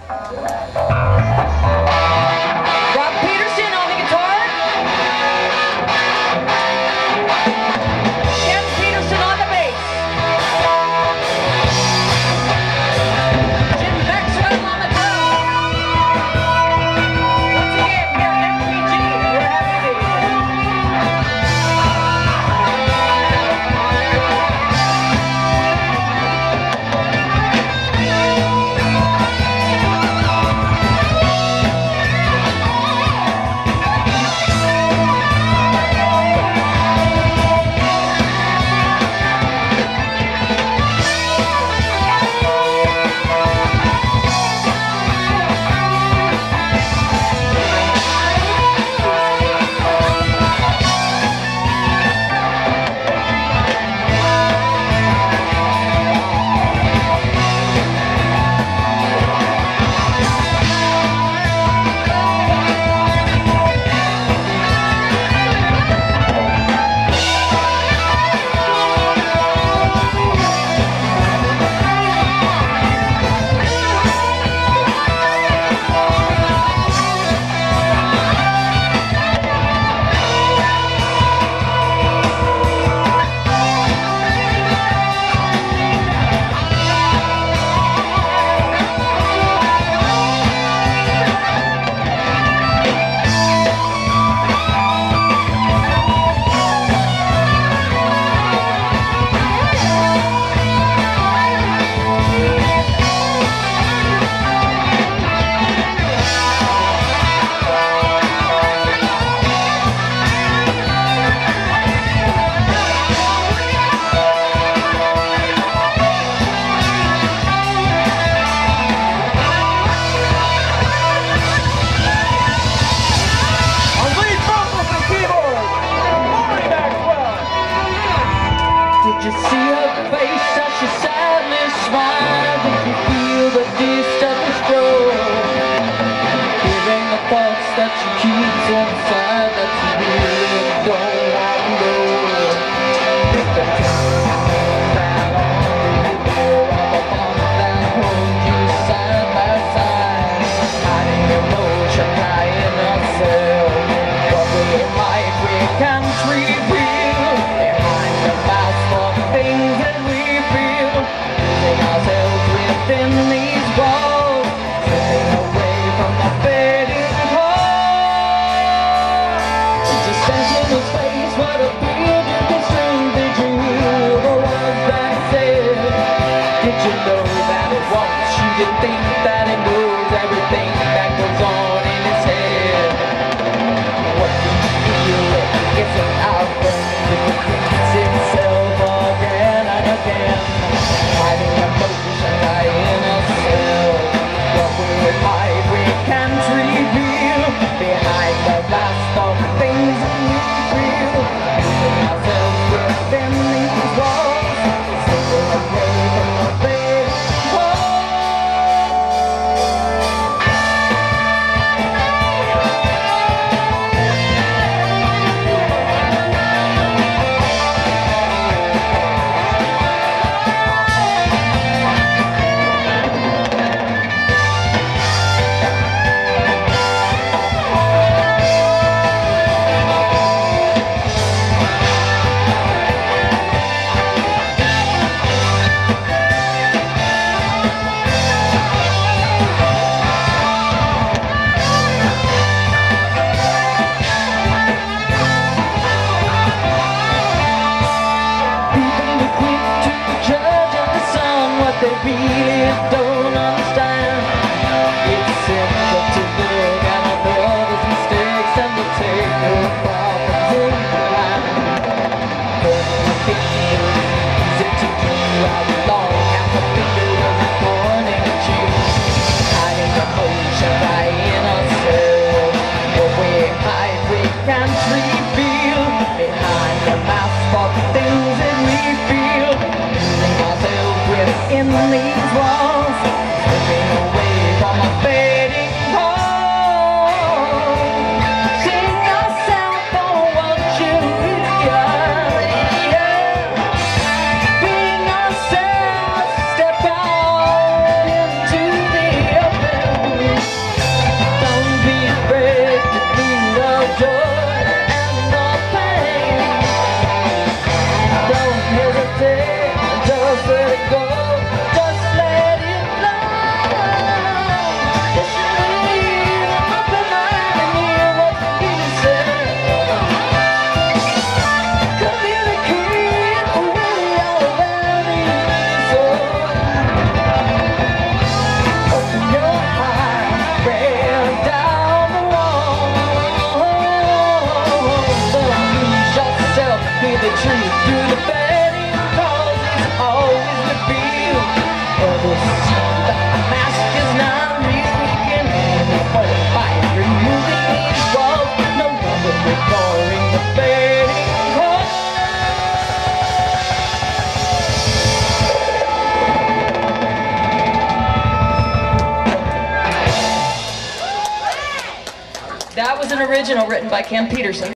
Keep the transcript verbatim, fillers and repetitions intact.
Did you see her face as she sadly smiled? Did you feel the distance grow? Hearing the thoughts that she keeps inside that you really don't want to know. If the truth that only you know of a bond that holds you side by side, hiding emotion high in herself, but we might, we can't reveal behind the mask of things that we feel, losing ourselves within these walls, slipping away from the fading heart. It's a senseless face, what a beautiful strength. Did you hear the words that it said? Did you know that it wants you to think that it knows everything that goes on in his head? What do you feel if it isn't our friend? It repeats itself again and again, hiding emotion high in ourselves, but we hide, we can't reveal behind the mask of things that we feel, losing ourselves within these walls, slipping away from the fading heart. They really don't understand. It's simple to look at our brothers' mistakes and to take no profit in the line. It's easy to do as long as the finger isn't pointing at you, hiding emotion right in ourselves, but we hide, we can't reveal behind the mask of things that we feel, losing ourselves in these walls, slipping away from a fading That was an original written by Ken Peterson.